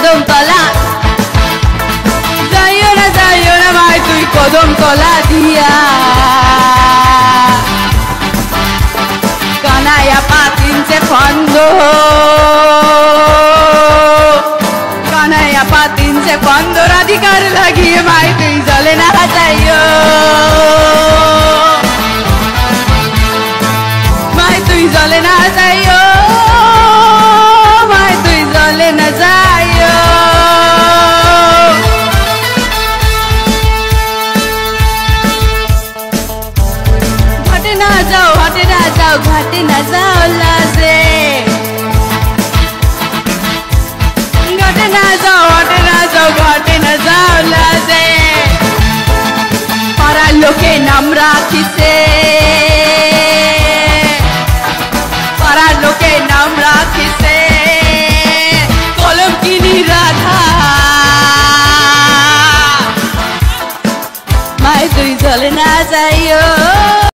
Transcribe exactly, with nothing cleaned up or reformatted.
কদম তলা যাইও না যাইও না ভাই তুই কদম তলা দিয়া কানাইয়া পাতিনছে খন্দ কানাইয়া পাতিনছে খন্দ রাধিকার লাগিয়ে ভাই তুই জলে না যাইও ভাই তুই জলে না যাইও ভাই তুই জলে না যাইও ঘাটে না যাও ঘাটে না যাও ঘাটে না যাও লাজে ঘাটে না যাও ঘাটে না যাও ঘাটে না যাও লাজে পাড়ার লোকে নাম রাখিছে পাড়ার লোকে নাম রাখিছে কলম কিনি রাধা মাই তুই জলে না যাইও।